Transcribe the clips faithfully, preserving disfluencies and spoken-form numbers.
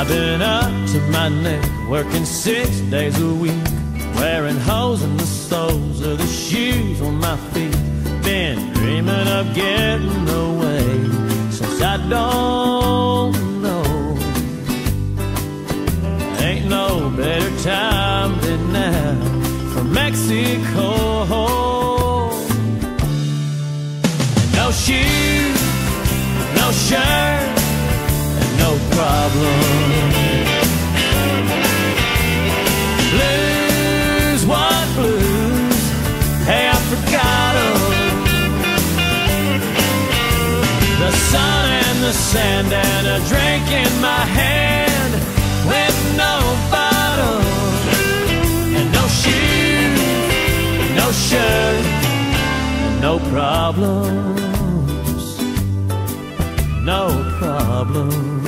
been up to my neck, working six days a week, wearing holes in the soles of the shoes on my feet. Been dreaming of getting away since I don't know. Ain't no better time than now for Mexico. No shoes, no shirt, and no problem. Blues, what blues? Hey, I forgot 'em. The sun and the sand and a drink in my hand with no bottle and no shoes, no shirt, and no problems, no problems.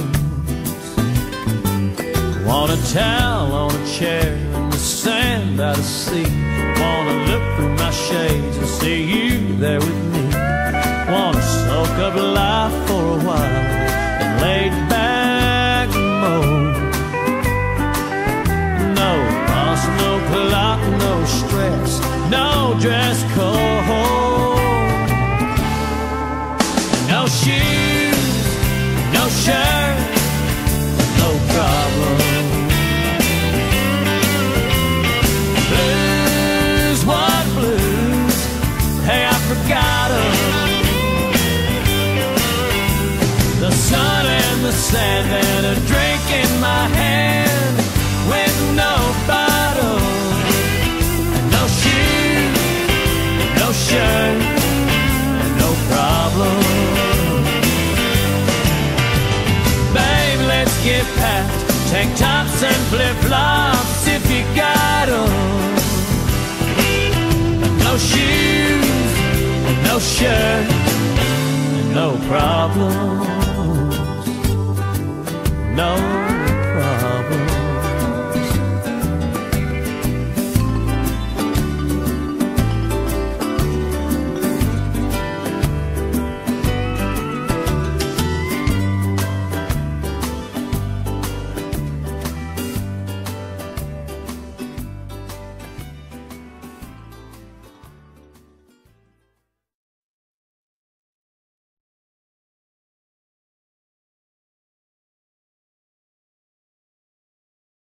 Want a towel on a chair in the sand by the sea. Wanna look through my shades and see you there with me. Wanna soak up life for a while and lay back mode. No boss, no clock, no stress, no dress code. No shoes, no shirt, no problem. Blues, what blues? Hey, I forgot 'em. The sun and the sand and a drink in my hand with no bottle and no shoes, no shirt, and no problem. Babe, let's get packed, tank tops and flip-flops if you got 'em. No shoes, no shirt, and no problem. No